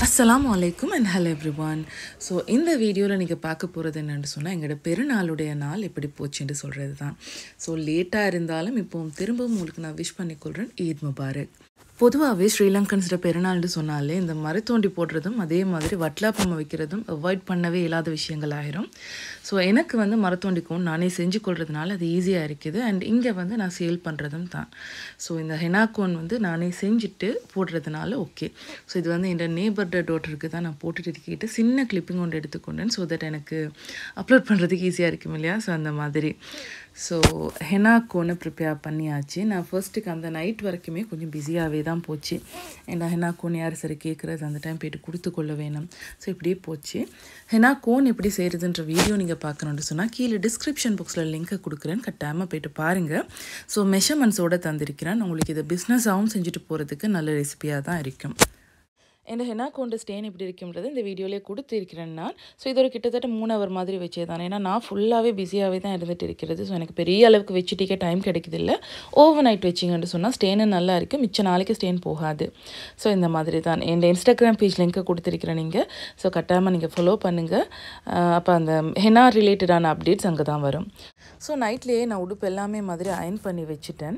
அஸ்ஸலாமு அலைக்கும் and hello everyone. So இந்த வீடியோவில் நீங்கள் பார்க்க போகிறது என்னென்னு சொன்னால் எங்களோட பெருநாளுடைய நாள் எப்படி போச்சுன்னு சொல்கிறது தான். ஸோ லேட்டாக இருந்தாலும் இப்போது திரும்பவும் உங்களுக்கு நான் விஷ் பண்ணிக்கொள்கிறேன். ஈத் முபாரக். பொதுவாகவே ஸ்ரீலங்கன்ஸோட பெருநாள்னு சொன்னாலே இந்த மரத்தோண்டி போடுறதும் அதே மாதிரி வட்லாப்பம்மை வைக்கிறதும் அவாய்ட் பண்ணவே இல்லாத விஷயங்கள் ஆயிரும். ஸோ எனக்கு வந்து மரத்தோண்டிக்கும் நானே செஞ்சு கொள்றதுனால அது ஈஸியாக இருக்குது. அண்ட் இங்கே வந்து நான் சேல் பண்ணுறதும் தான். ஸோ இந்த ஹெனாக்கோன் வந்து நானே செஞ்சுட்டு போடுறதுனால ஓகே. ஸோ இது வந்து என்னோட நேபர்ட டாட்டருக்கு தான் நான் போட்டுட்டு இருக்கிட்டு சின்ன கிளிப்பிங் ஒன்று எடுத்துக்கொண்டேன். ஸோ தட் எனக்கு அப்லோட் பண்ணுறதுக்கு ஈஸியாக இருக்கும் இல்லையா. ஸோ அந்த மாதிரி ஸோ ஹெனாக்கோனை ப்ரிப்பேர் பண்ணியாச்சு. நான் ஃபர்ஸ்ட்டுக்கு அந்த நைட் வரைக்குமே கொஞ்சம் பிஸியாகவே தான் போச்சு. ஏன்னா ஹெனாக்கோன் யார் சரி கேட்குறது அந்த டைம் போய்ட்டு கொடுத்து கொள்ள வேணும். ஸோ இப்படியே போச்சு. ஹெனாக்கோன் எப்படி செய்கிறதுன்ற வீடியோ நீங்கள் பார்க்கணுன்னு சொன்னால் கீழே டிஸ்கிரிப்ஷன் பாக்ஸில் லிங்க்கை கொடுக்குறேன். கட்டாயமாக போய்ட்டு பாருங்கள். ஸோ மெஷர்மெண்ட்ஸோடு தந்திருக்கிறேன். உங்களுக்கு இதை பிஸ்னஸாகவும் செஞ்சுட்டு போகிறதுக்கு நல்ல ரெசிபியாக தான் இருக்கும். இந்த ஹெனாக்கோண்ட ஸ்டெயின் எப்படி இருக்கும்ன்றது இந்த வீடியோலேயே கொடுத்துருக்கிறேன் நான். ஸோ இது ஒரு கிட்டத்தட்ட 3 ஹவர் மாதிரி வச்சே தானே. ஏன்னா நான் ஃபுல்லாகவே பிஸியாகவே தான் இருந்துகிட்டு இருக்கிறது. ஸோ எனக்கு பெரிய அளவுக்கு வச்சுட்டிக்கே டைம் கிடைக்குதில்ல. ஓவர் நைட் வச்சிங்கன்னு சொன்னால் ஸ்டெயினு நல்லா இருக்குது, மிச்ச நாளைக்கு ஸ்டெயின் போகாது. ஸோ இந்த மாதிரி தான் என் இன்ஸ்டாகிராம் பேஜ் லிங்க்கை கொடுத்துருக்கிறேன் நீங்கள். ஸோ கட்டாயமாக நீங்கள் ஃபாலோ பண்ணுங்கள். அப்போ அந்த ஹெனா ரிலேட்டடான அப்டேட்ஸ் அங்கே தான் வரும். ஸோ நைட்லேயே நான் உடுப்பு எல்லாமே மாதிரி அயன் பண்ணி வச்சுட்டேன்.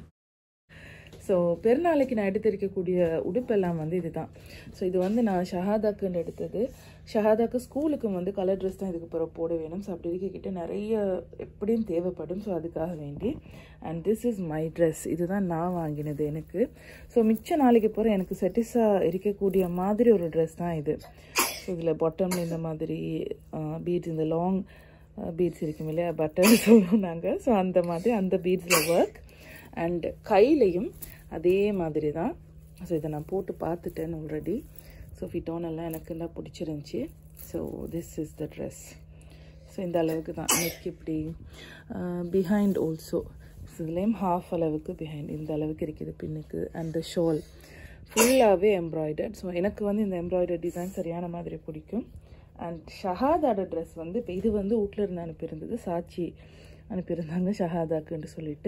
ஸோ பெருநாளைக்கு நான் எடுத்திருக்கக்கூடிய உடுப்பெல்லாம் வந்து இது தான். ஸோ இது வந்து நான் ஷஹாதாக்குன்னு எடுத்தது. ஷஹாதாக்கு ஸ்கூலுக்கும் வந்து கலர் ட்ரெஸ் தான் இதுக்கு பிறகு போட வேணும். ஸோ அப்படி இருக்கிட்ட நிறைய எப்படியும் தேவைப்படும். ஸோ அதுக்காக வேண்டி and this is my dress. இதுதான் நான் வாங்கினது எனக்கு. ஸோ மிச்ச நாளைக்கு போகிற எனக்கு செட்டிஸாக இருக்கக்கூடிய மாதிரி ஒரு ட்ரெஸ் தான் இது. ஸோ இதில் பாட்டமில் இந்த மாதிரி பீட்ஸ், இந்த லாங் பீட்ஸ் இருக்கும் இல்லையா, பட்டன் சொல்லுவோம் நாங்கள். ஸோ அந்த மாதிரி அந்த பீட்ஸில் ஒர்க் அண்ட் கையிலையும் அதே மாதிரி தான். ஸோ இதை நான் போட்டு பார்த்துட்டேன் ஆல்ரெடி. ஸோ ஃபிட்டோனெல்லாம் எனக்கு எல்லாம் பிடிச்சிருந்துச்சி. So this is the dress. So இந்த அளவுக்கு தான் நெக் இப்படி பிஹைண்ட் ஆல்சோ. ஸோ இதுலேயும் ஹாஃப் அளவுக்கு பிஹைண்ட் இந்த அளவுக்கு இருக்குது பின்னுக்கு. அண்ட் த ஷால் ஃபுல்லாகவே எம்ப்ராய்டர்ட். ஸோ எனக்கு வந்து இந்த எம்ப்ராய்டர் டிசைன் சரியான மாதிரி பிடிக்கும். அண்ட் ஷஹாதோட ட்ரெஸ் வந்து இப்போ இது வந்து வீட்டில் இருந்து அனுப்பியிருந்தது, சாட்சி அனுப்பியிருந்தாங்க ஷஹாதாக்குன்னு சொல்லிட்டு.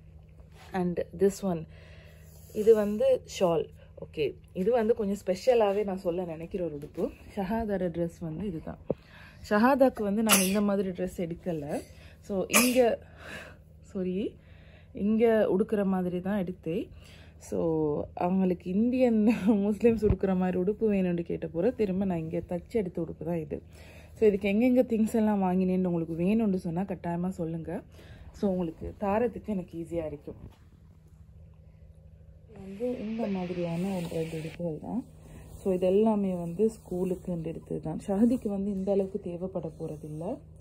அண்ட் திஸ் ஒன் இது வந்து ஷால். ஓகே, இது வந்து கொஞ்சம் ஸ்பெஷலாகவே நான் சொல்ல நினைக்கிற ஒரு உடுப்பு. ஷஹாதோட ட்ரெஸ் வந்து இது தான். ஷஹாதாக்கு வந்து நான் இந்த மாதிரி ட்ரெஸ் எடுக்கலை. ஸோ இங்கே உடுக்கிற மாதிரி தான் எடுத்தேன். ஸோ அவங்களுக்கு இந்தியன் முஸ்லீம்ஸ் உடுக்கிற மாதிரி உடுப்பு வேணும்னு கேட்ட போகிற திரும்ப நான் இங்கே தச்சு எடுத்த உடுப்பு தான் இது. ஸோ இதுக்கு எங்கெங்கே திங்ஸ் எல்லாம் வாங்கினேன்னு உங்களுக்கு வேணும்னு சொன்னால் கட்டாயமாக சொல்லுங்கள். ஸோ உங்களுக்கு தாரத்துக்கு எனக்கு ஈஸியாக இருக்கும். வந்து இந்த மாதிரியான ஒரு 2 உடுப்புகள் தான். ஸோ இது எல்லாமே வந்து ஸ்கூலுக்கு எடுத்தது தான். ஷஹதிக்கு வந்து இந்த அளவுக்கு தேவைப்பட போகிறதில்ல.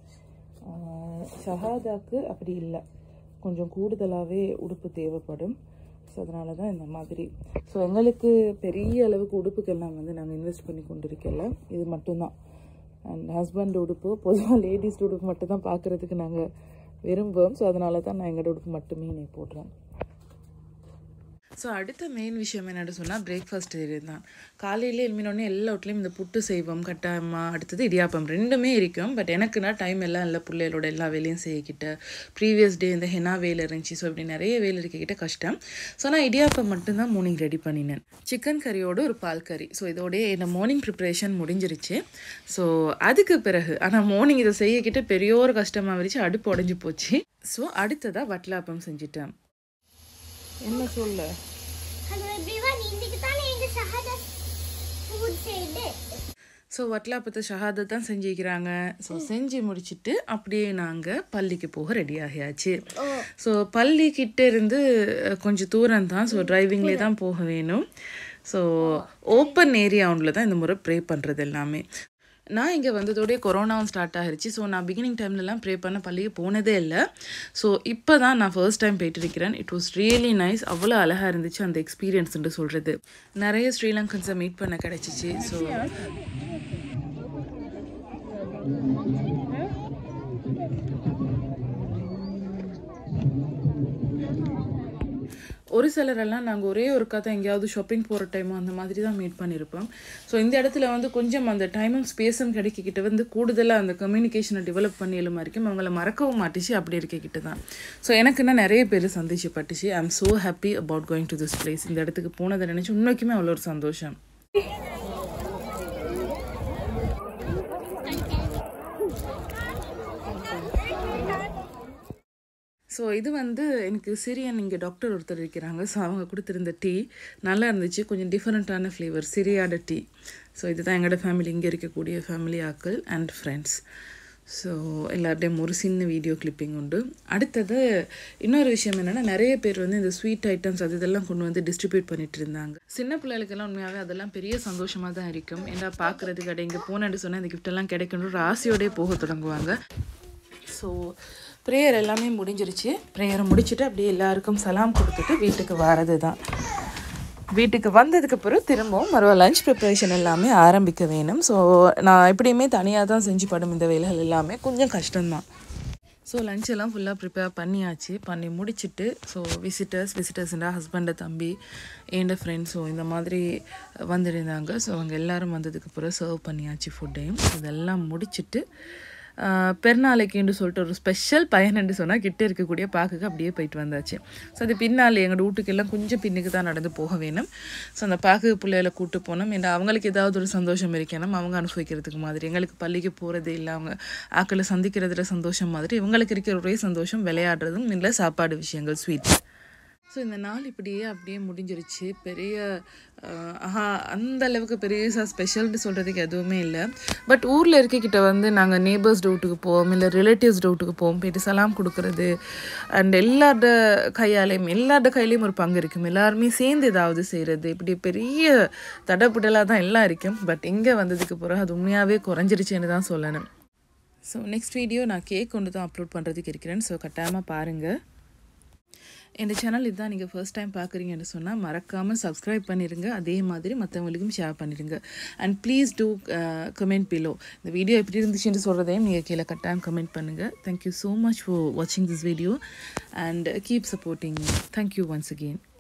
ஷஹாதாக்கு அப்படி இல்லை, கொஞ்சம் கூடுதலாகவே உடுப்பு தேவைப்படும். ஸோ அதனால தான் இந்த மாதிரி. ஸோ எங்களுக்கு பெரிய அளவுக்கு உடுப்புக்கெல்லாம் வந்து நாங்கள் இன்வெஸ்ட் பண்ணி கொண்டு இருக்கல. இது மட்டும்தான். அண்ட் ஹஸ்பண்ட் உடுப்பு, பொதுவாக லேடிஸ் உடுப்பு மட்டும் தான் பார்க்குறதுக்கு நாங்கள் விரும்புவோம். ஸோ அதனால தான் நான் எங்களோட உடுப்பு மட்டுமே நீ போடுறேன். ஸோ அடுத்த மெயின் விஷயம் என்னென்னு சொன்னால் பிரேக்ஃபாஸ்ட் தான். காலையிலே எழுமினோடனே எல்லா வீட்லேயும் இந்த புட்டு செய்வோம் கட்டாயமாக. அடுத்தது இடியாப்பம், ரெண்டுமே இருக்கும். பட் எனக்குன்னா டைம் எல்லாம் இல்லை, பிள்ளைகளோட எல்லா வேலையும் செய்யக்கிட்ட. ப்ரீவியஸ் டே இந்த ஹெனா வேலை இருந்துச்சு. ஸோ இப்படி நிறைய வேலை இருக்கிட்ட கஷ்டம். ஸோ நான் இடியாப்பம் மட்டும்தான் மார்னிங் ரெடி பண்ணினேன். சிக்கன் கறியோடு ஒரு பால் கறி. ஸோ இதோடய இந்த மார்னிங் ப்ரிப்ரேஷன் முடிஞ்சிருச்சு. ஸோ அதுக்கு பிறகு ஆனால் மார்னிங் இதை செய்யக்கிட்ட பெரிய ஒரு கஷ்டமாக இருந்துச்சு, அடுப்பு உடஞ்சி போச்சு. ஸோ அடுத்ததாக வட்லாப்பம் செஞ்சுட்டேன். என்ன சொல்ல ஸோ வட்லாப்பத்தை ஷஹாதை தான் செஞ்சுக்கிறாங்க. ஸோ செஞ்சு முடிச்சுட்டு அப்படியே நாங்கள் பள்ளிக்கு போக ரெடி ஆகியாச்சு. ஸோ பள்ளிக்கிட்ட இருந்து கொஞ்சம் தூரம் தான். ஸோ டிரைவிங்லேயே தான் போக வேணும். ஸோ ஓப்பன் ஏரியா ஒன்றில் தான் இந்த முறை ப்ரே பண்ணுறது எல்லாமே. நான் இங்கே வந்ததோடய கொரோனாவும் ஸ்டார்ட் ஆகிருச்சு. ஸோ நான் பிகினிங் டைம்லலாம் ப்ரே பண்ண பள்ளிக்கு போனதே இல்லை. ஸோ இப்போ தான் நான் ஃபர்ஸ்ட் டைம் போயிட்டு இருக்கிறேன். It was really nice. அவ்வளோ அழகாக இருந்துச்சு அந்த எக்ஸ்பீரியன்ஸ்ன்னு சொல்கிறது. நிறைய ஸ்ரீலங்கன்ஸை மீட் பண்ண கிடச்சிச்சு. ஸோ ஒரு சிலரெல்லாம் நாங்கள் ஒரே ஒரு கதை எங்கேயாவது ஷாப்பிங் போகிற டைமோ அந்த மாதிரி தான் மீட் பண்ணியிருப்போம். ஸோ இந்த இடத்துல வந்து கொஞ்சம் அந்த டைமும் ஸ்பேஸும் கிடைக்கிட்ட வந்து கூடுதலாக அந்த கம்யூனிகேஷனை டெவலப் பண்ணி எழுமா இருக்கும். அவங்கள மறக்கவும் மாட்டுச்சு, அப்படி இருக்கிட்ட தான். ஸோ எனக்குன்னா நிறைய பேர் சந்திச்சுப்பட்டுச்சு. I am so happy about going to this place. இந்த இடத்துக்கு போனதை நினச்சி உண்மைக்குமே அவ்வளோ ஒரு சந்தோஷம். ஸோ இது வந்து எனக்கு சிரியன் இங்கே டாக்டர் ஒருத்தர் இருக்கிறாங்க. ஸோ அவங்க கொடுத்துருந்த டீ நல்லா இருந்துச்சு. கொஞ்சம் டிஃப்ரெண்ட்டான ஃப்ளேவர், சிரியாட டீ. ஸோ இதுதான் எங்களோட ஃபேமிலி, இங்கே இருக்கக்கூடிய ஃபேமிலி ஆக்கள் அண்ட் ஃப்ரெண்ட்ஸ். ஸோ எல்லார்டையும் ஒரு சின்ன வீடியோ கிளிப்பிங் உண்டு. அடுத்தது இன்னொரு விஷயம் என்னென்னா, நிறைய பேர் வந்து இந்த ஸ்வீட் ஐட்டம்ஸ் அது இதெல்லாம் கொண்டு வந்து டிஸ்ட்ரிபியூட் பண்ணிட்டு இருந்தாங்க. சின்ன பிள்ளைகளுக்கெல்லாம் உண்மையாகவே அதெல்லாம் பெரிய சந்தோஷமாக தான் இருக்கும். ஏன்னா பார்க்குறதுக்கு கடை இங்கே போனேன்னு சொன்னால் இந்த கிஃப்டெல்லாம் கிடைக்கணும் ஒரு ஆசையோடய போக தொடங்குவாங்க. ஸோ ப்ரேயர் எல்லாமே முடிஞ்சிருச்சு. ப்ரேயரை முடிச்சுட்டு அப்படியே எல்லாருக்கும் சலாம் கொடுத்துட்டு வீட்டுக்கு வரது தான். வீட்டுக்கு வந்ததுக்கு பிறகு திரும்பவும் மறுபடியும் லஞ்ச் ப்ரிப்பரேஷன் எல்லாமே ஆரம்பிக்க வேணும். ஸோ நான் எப்படியுமே தனியாக தான் செஞ்சு படும் இந்த வேலைகள் எல்லாமே கொஞ்சம் கஷ்டம்தான். ஸோ லஞ்ச் எல்லாம் ஃபுல்லாக ப்ரிப்பேர் பண்ணியாச்சு. பண்ணி முடிச்சுட்டு ஸோ விசிட்டர்ஸ்ன்ற ஹஸ்பண்டை தம்பி என் ஃப்ரெண்ட்ஸ் ஸோ இந்த மாதிரி வந்துருந்தாங்க. ஸோ அவங்க எல்லோரும் வந்ததுக்கு பிறகு சர்வ் பண்ணியாச்சு ஃபுட்டையும். இதெல்லாம் முடிச்சுட்டு பெருநாளைக்குன்னு சொல்லிட்டு ஒரு ஸ்பெஷல் பயணன்னு சொன்னால் கிட்டே இருக்கக்கூடிய பார்க்குக்கு அப்படியே போயிட்டு வந்தாச்சு. ஸோ அது பின்னால் எங்களோட வீட்டுக்கெல்லாம் கொஞ்சம் பின்னுக்கு தான் நடந்து போக வேணும். ஸோ அந்த பார்க்கு பிள்ளைகளை கூப்பிட்டு போனோம். ஏன்னா அவங்களுக்கு ஏதாவது ஒரு சந்தோஷம் இருக்கணும், அவங்க அனுபவிக்கிறதுக்கு மாதிரி. எங்களுக்கு பள்ளிக்கு போகிறதே இல்லை, அவங்க ஆக்களை சந்திக்கிறதுல சந்தோஷம் மாதிரி. இவங்களுக்கு இருக்கிற ஒரே சந்தோஷம் விளையாடுறதும் இல்லை சாப்பாடு விஷயங்கள், ஸ்வீட்ஸ். ஸோ இந்த நாள் இப்படியே அப்படியே முடிஞ்சிருச்சு. பெரிய அந்த அளவுக்கு பெரிய ஸ்பெஷல்னு சொல்கிறதுக்கு எதுவுமே இல்லை. பட் ஊரில் இருக்கக்கிட்ட வந்து நாங்கள் நேபர்ஸ் டவுட்டுக்கு போவோம், இல்லை ரிலேட்டிவ்ஸ் டவுட்டுக்கு போவோம், போயிட்டு சலாம் கொடுக்குறது அண்ட் எல்லாரோட கையிலையும் ஒரு பங்கு இருக்கும். எல்லாருமே சேர்ந்து ஏதாவது செய்கிறது, இப்படி பெரிய தடப்புடலாக தான் எல்லாம் இருக்கும். பட் இங்கே வந்ததுக்கு பிறகு அது உண்மையாகவே குறைஞ்சிருச்சுன்னு தான் சொல்லணும். ஸோ நெக்ஸ்ட் வீடியோ நான் கேக் கொண்டு தான் அப்லோட் பண்ணுறதுக்கு இருக்கிறேன். ஸோ கட்டாயமாக பாருங்கள். இந்த சேனல் இதுதான் நீங்கள் ஃபர்ஸ்ட் டைம் பார்க்குறீங்கன்னு சொன்னால் மறக்காமல் சப்ஸ்கிரைப் பண்ணிடுங்க. அதே மாதிரி மற்றவங்களுக்கும் ஷேர் பண்ணிடுங்க. And please do comment below. இந்த வீடியோ எப்படி இருந்துச்சுன்னு சொல்கிறதையும் நீங்கள் கீழே கட்டாயம் கமெண்ட் பண்ணுங்கள். தேங்க்யூ ஸோ மச் ஃபார் வாட்சிங் this video and keep supporting. Thank you once again.